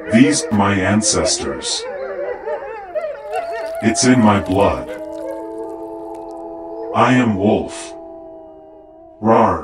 These are my ancestors. It's in my blood. I am wolf. Rawr.